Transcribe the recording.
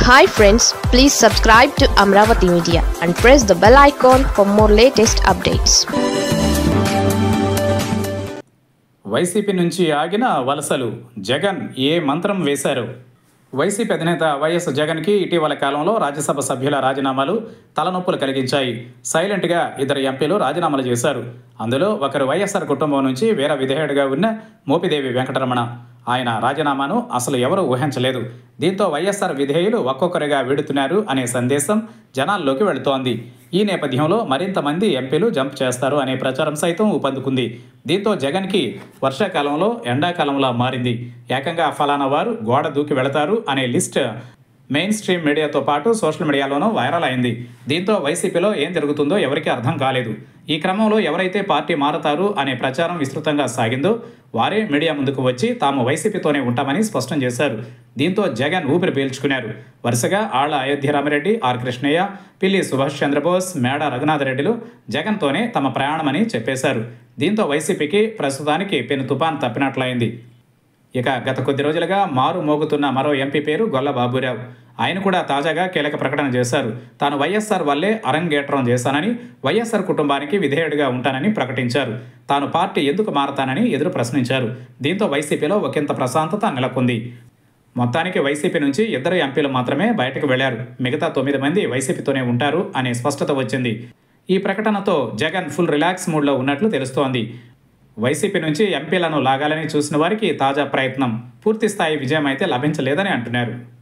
Hi friends, please subscribe to Amravati Media and press the bell icon for more latest updates. YCP నుంచి ఆగిన వలసలు జగన్ ఏ మంత్రం వేశారు? YCP అధినేత వైఎస్ జగన్కి ఇటీవల కాలంలో రాజ్యసభ సభ్యుల రాజీనామాలు తలనొప్పులు కలిగించాయి. సైలెంట్గా ఇద్దరు ఎంపీలు రాజీనామాలు చేశారు. అందులో ఒకరు వైఎస్ఆర్ కుటుంబం నుంచి వీర విధేయుడిగా ఉన్న మోపిదేవి వెంకటరమణ. ఆయన రాజీనామాను అసలు ఎవరూ ఊహించలేదు. దీంతో వైఎస్ఆర్ విధేయులు ఒక్కొక్కరిగా వీడుతున్నారు అనే సందేశం జనాల్లోకి వెళుతోంది. ఈ నేపథ్యంలో మరింత మంది ఎంపీలు జంప్ చేస్తారు అనే ప్రచారం సైతం ఊపందుకుంది. దీంతో జగన్కి వర్షాకాలంలో ఎండాకాలంలో మారింది. ఏకంగా ఫలానా వారు గోడ దూకి వెళతారు అనే లిస్ట్ మెయిన్ స్ట్రీమ్ మీడియాతో పాటు సోషల్ మీడియాలోనూ వైరల్ అయింది. దీంతో వైసీపీలో ఏం జరుగుతుందో ఎవరికీ అర్థం కాలేదు. ఈ క్రమంలో ఎవరైతే పార్టీ మారతారు అనే ప్రచారం విస్తృతంగా సాగిందో వారే మీడియా ముందుకు వచ్చి తాము వైసీపీతోనే ఉంటామని స్పష్టం చేశారు. దీంతో జగన్ ఊపిరి పీల్చుకున్నారు. వరుసగా ఆళ్ల అయోధ్య రామిరెడ్డి, ఆర్ కృష్ణయ్య, పిల్లి సుభాష్ చంద్రబోస్, మేడ రఘునాథరెడ్డిలు జగన్తోనే తమ ప్రయాణమని చెప్పేశారు. దీంతో వైసీపీకి ప్రస్తుతానికి పెను తుపాన్ తప్పినట్లయింది. ఇక గత కొద్ది రోజులుగా మారు మోగుతున్న మరో ఎంపీ పేరు గొల్ల బాబురావు. ఆయన కూడా తాజాగా కీలక ప్రకటన చేశారు. తాను వైఎస్ఆర్ వల్లే అరంగేట్రం చేశానని, వైఎస్ఆర్ కుటుంబానికి విధేయుడిగా ఉంటానని ప్రకటించారు. తాను పార్టీ ఎందుకు మారతానని ఎదురు ప్రశ్నించారు. దీంతో వైసీపీలో ఒకంత ప్రశాంతత నెలకొంది. మొత్తానికి వైసీపీ నుంచి 2 ఎంపీలు మాత్రమే బయటకు వెళ్లారు. మిగతా 9 మంది వైసీపీతోనే ఉంటారు అనే స్పష్టత వచ్చింది. ఈ ప్రకటనతో జగన్ ఫుల్ రిలాక్స్ మూడ్లో ఉన్నట్లు తెలుస్తోంది. వైసీపీ నుంచి ఎంపీలను లాగాలని చూసిన వారికి తాజా ప్రయత్నం పూర్తిస్థాయి విజయం అయితే లభించలేదని అంటున్నారు.